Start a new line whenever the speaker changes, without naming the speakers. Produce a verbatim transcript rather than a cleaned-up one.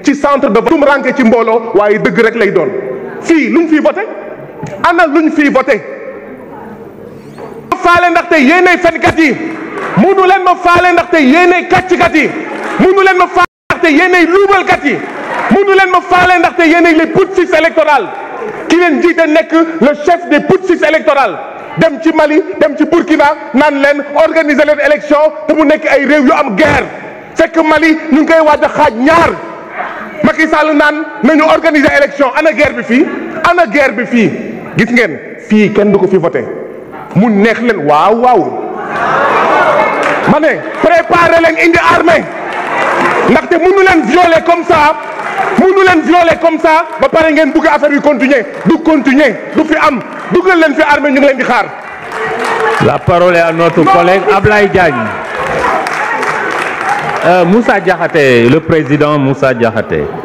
ci centre de vote ranké ci mbooloo waaye dëgg rek lay doon fii lu ñu fiy voté ana lu ñu fiy voté faale ndaxte yéenay fenkat yi munu leen ma faale ndaxte yéenay kàcckat yi munu leen ma faale ndaxte yéenay luubalkat yi munu leen ma faale ndaxte yéenay les putschistes électoraux ki leen jiite nekk le chef des putschistes électoraux dem ci Mali dem ci Burkina naan leen organiser leen élection te mu nekk ay réew yu am guerre fekk Mali ñu ngi koy waaj a xaaj ñaar Macky Sall naan nañu organiser élection ana guerre bi fii ana guerre bi fii gis ngeen fii kenn du ko fi voté mu neex leen waaw waaw ma ne préparer leen indi armée ndaxte mënu leen violer comme ça mënu leen violer comme ça ba pare ngeen bëgg affaire yi continuer du continuer du fi am dugal leen fi armée ñu ngi leen di xaar.
La parole est à notre collègue Ablaye Diagne. Euh, Moussa Diakhaté, le président Moussa Diakhaté.